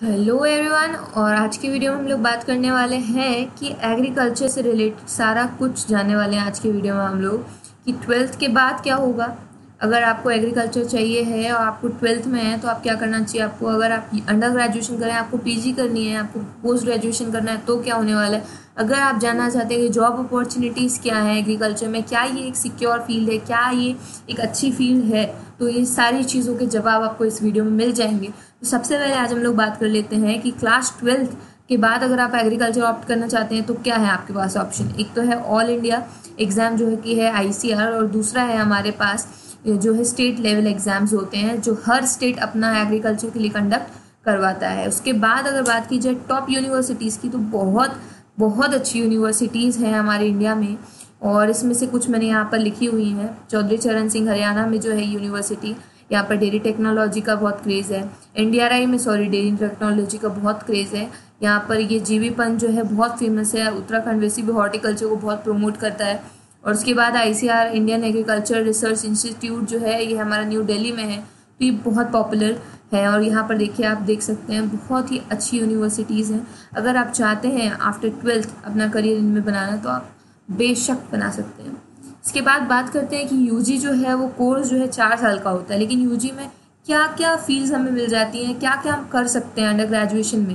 Hello everyone. और आज की वीडियो में हम लोग बात करने वाले हैं कि एग्रीकल्चर से रिलेटेड सारा कुछ जानने वाले हैं आज की वीडियो में हम लोग कि ट्वेल्थ के बाद क्या होगा। अगर आपको एग्रीकल्चर चाहिए है और आपको ट्वेल्थ में है तो आप क्या करना चाहिए आपको। अगर आप अंडर ग्रेजुएशन करें, आपको पीजी करनी है, आपको पोस्ट ग्रेजुएशन करना है तो क्या होने वाला है। अगर आप जानना चाहते हैं कि जॉब अपॉर्चुनिटीज़ क्या है एग्रीकल्चर में, क्या ये एक सिक्योर फील्ड है, क्या ये एक अच्छी फील्ड है, तो ये सारी चीज़ों के जवाब आपको इस वीडियो में मिल जाएंगे। तो सबसे पहले आज हम लोग बात कर लेते हैं कि क्लास ट्वेल्थ के बाद अगर आप एग्रीकल्चर ऑप्ट करना चाहते हैं तो क्या है आपके पास ऑप्शन। एक तो है ऑल इंडिया एग्ज़ाम जो है कि है आईसीआर, और दूसरा है हमारे पास जो है स्टेट लेवल एग्ज़ाम्स होते हैं जो हर स्टेट अपना एग्रीकल्चर के लिए कंडक्ट करवाता है। उसके बाद अगर बात की जाए टॉप यूनिवर्सिटीज़ की तो बहुत बहुत अच्छी यूनिवर्सिटीज़ हैं हमारे इंडिया में, और इसमें से कुछ मैंने यहाँ पर लिखी हुई हैं। चौधरी चरण सिंह हरियाणा में जो है यूनिवर्सिटी, यहाँ पर डेयरी टेक्नोलॉजी का बहुत क्रेज़ है। एनडीआरआई में डेयरी टेक्नोलॉजी का बहुत क्रेज़ है। यहाँ पर ये जीवी पंत जो है बहुत फेमस है। उत्तराखंड वैसे भी हॉर्टिकल्चर को बहुत प्रमोट करता है। और उसके बाद ICR Indian agriculture research institute जो है ये हमारा न्यू दिल्ली में है, तो ये बहुत पॉपुलर है। और यहाँ पर देखिए, आप देख सकते हैं बहुत ही अच्छी यूनिवर्सिटीज़ हैं। अगर आप चाहते हैं आफ्टर ट्वेल्थ अपना करियर इनमें बनाना तो आप बेशक बना सकते हैं। इसके बाद बात करते हैं कि यूजी जो है वो कोर्स जो है 4 साल का होता है, लेकिन यूजी में क्या क्या फील्ड्स हमें मिल जाती हैं, क्या क्या हम कर सकते हैं अंडर ग्रेजुएशन में।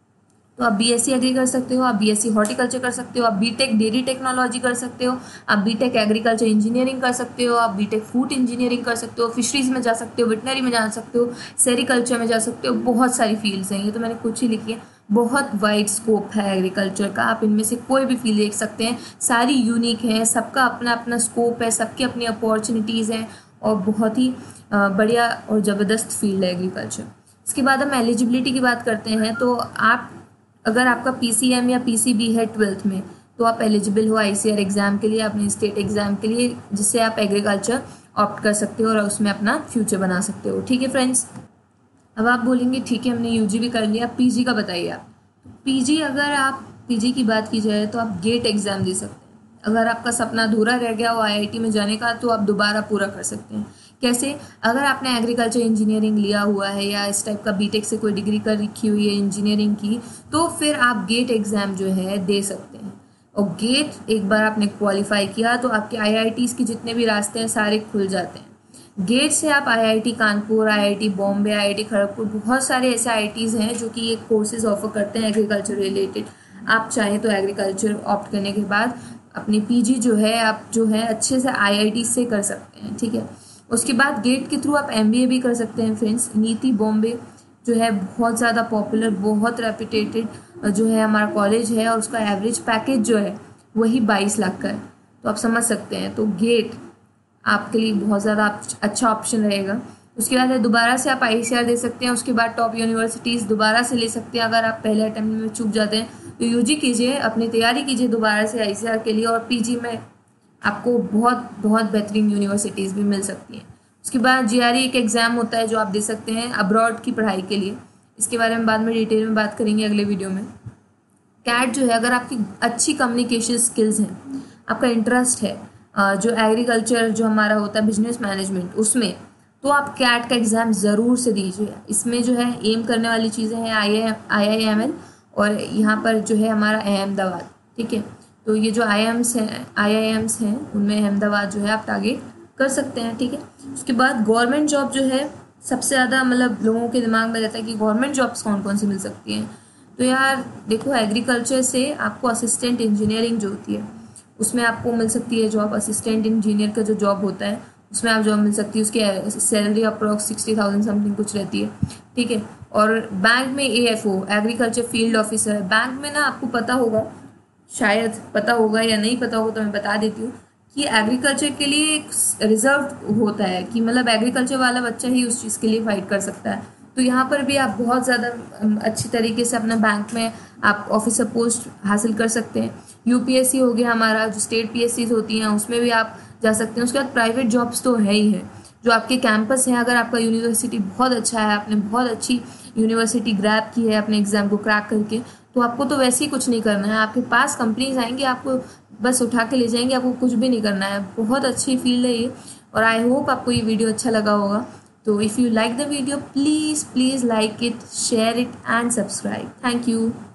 तो आप बीएससी एग्री कर सकते हो, आप बीएससी हॉर्टिकल्चर कर सकते हो, आप बीटेक डेयरी टेक्नोलॉजी कर सकते हो, आप बीटेक एग्रीकल्चर इंजीनियरिंग कर सकते हो, आप बीटेक फूड इंजीनियरिंग कर सकते हो, फिशरीज में जा सकते हो, वेटनरी में जा सकते हो, सेरिकल्चर में जा सकते हो। बहुत सारी फील्ड्स हैं, ये तो मैंने कुछ ही लिखी है। बहुत वाइड स्कोप है एग्रीकल्चर का, आप इनमें से कोई भी फील्ड देख सकते हैं। सारी यूनिक है, सबका अपना अपना स्कोप है, सबकी अपनी अपॉर्चुनिटीज़ हैं, और बहुत ही बढ़िया और ज़बरदस्त फील्ड है एग्रीकल्चर। इसके बाद हम एलिजिबिलिटी की बात करते हैं। तो आप अगर आपका पीसीएम या पीसीबी है ट्वेल्थ में तो आप एलिजिबल हो आईसीआर एग्ज़ाम के लिए, अपने स्टेट एग्ज़ाम के लिए, जिससे आप एग्रीकल्चर ऑप्ट कर सकते हो और उसमें अपना फ्यूचर बना सकते हो। ठीक है फ्रेंड्स। अब आप बोलेंगे ठीक है हमने यूजी भी कर लिया, पीजी का बताइए आप। पीजी, अगर आप पीजी की बात की जाए तो आप गेट एग्ज़ाम दे सकते हैं। अगर आपका सपना अधूरा रह गया हो आईआईटी में जाने का तो आप दोबारा पूरा कर सकते हैं। कैसे? अगर आपने एग्रीकल्चर इंजीनियरिंग लिया हुआ है या इस टाइप का बीटेक से कोई डिग्री कर रखी हुई है इंजीनियरिंग की, तो फिर आप गेट एग्ज़ाम जो है दे सकते हैं। और गेट एक बार आपने क्वालिफाई किया तो आपके आईआईटीज़ के जितने भी रास्ते हैं सारे खुल जाते हैं। गेट से आप IIT Kanpur, IIT Bombay, IIT Kharagpur, बहुत सारे ऐसे आईआईटीज़ हैं जो कि ये कोर्सेज ऑफर करते हैं एग्रीकल्चर रिलेटेड। आप चाहें तो एग्रीकल्चर ऑप्ट करने के बाद अपनी पीजी जो है आप जो है अच्छे से आईआईटी से कर सकते हैं। ठीक है। उसके बाद गेट के थ्रू आप एमबीए भी कर सकते हैं फ्रेंड्स। नीति बॉम्बे जो है बहुत ज़्यादा पॉपुलर, बहुत रेपुटेटेड जो है हमारा कॉलेज है, और उसका एवरेज पैकेज जो है वही 22 लाख का है। तो आप समझ सकते हैं, तो गेट आपके लिए बहुत ज़्यादा अच्छा ऑप्शन रहेगा। उसके बाद दोबारा से आप आईसीआर दे सकते हैं। उसके बाद टॉप यूनिवर्सिटीज़ दोबारा से ले सकते हैं। अगर आप पहले अटेम्प्ट में चूक जाते हैं तो यूजी कीजिए, अपनी तैयारी कीजिए दोबारा से आईसीआर के लिए, और पीजी में आपको बहुत बहुत बेहतरीन यूनिवर्सिटीज़ भी मिल सकती हैं। उसके बाद जीआरई एक एग्ज़ाम होता है जो आप दे सकते हैं अब्रॉड की पढ़ाई के लिए। इसके बारे में बाद में डिटेल में बात करेंगे अगले वीडियो में। कैट जो है, अगर आपकी अच्छी कम्युनिकेशन स्किल्स हैं, आपका इंटरेस्ट है जो एग्रीकल्चर जो हमारा होता है बिजनेस मैनेजमेंट उसमें, तो आप कैट का एग्ज़ाम ज़रूर से दीजिए। इसमें जो है एम करने वाली चीज़ें हैं IIML, और यहाँ पर जो है हमारा अहमदाबाद। ठीक है। तो ये जो IIMs हैं उनमें अहमदाबाद जो है आप टारगेट कर सकते हैं। ठीक है। उसके बाद गवर्नमेंट जॉब जो है सबसे ज़्यादा मतलब लोगों के दिमाग में रहता है कि गवर्नमेंट जॉब्स कौन कौन सी मिल सकती हैं। तो यार देखो, एग्रीकल्चर से आपको असिस्टेंट इंजीनियरिंग जो होती है उसमें आपको मिल सकती है जॉब। असिस्टेंट इंजीनियर का जो जॉब होता है उसमें आप जॉब मिल सकती है। उसकी सैलरी अप्रॉक्स 60,000 समथिंग कुछ रहती है। ठीक है। और बैंक में AFO एग्रीकल्चर फील्ड ऑफिसर है। बैंक में ना आपको पता होगा, शायद पता होगा या नहीं पता होगा, तो मैं बता देती हूँ कि एग्रीकल्चर के लिए एक रिजर्व होता है कि मतलब एग्रीकल्चर वाला बच्चा ही उस चीज़ के लिए फाइट कर सकता है। तो यहाँ पर भी आप बहुत ज़्यादा अच्छी तरीके से अपना बैंक में आप ऑफिसर पोस्ट हासिल कर सकते हैं। यूपीएससी हो गया हमारा, जो स्टेट पीएससीज होती हैं उसमें भी आप जा सकते हैं। उसके बाद प्राइवेट जॉब्स तो है ही है जो आपके कैंपस हैं। अगर आपका यूनिवर्सिटी बहुत अच्छा है, आपने बहुत अच्छी यूनिवर्सिटी ग्रैब की है अपने एग्ज़ाम को क्रैक करके, तो आपको तो वैसे ही कुछ नहीं करना है। आपके पास कंपनीज आएंगी, आपको बस उठा के ले जाएंगे, आपको कुछ भी नहीं करना है। बहुत अच्छी फील्ड है ये, और आई होप आपको ये वीडियो अच्छा लगा होगा। तो if you like the video, please like it, share it and subscribe. Thank you.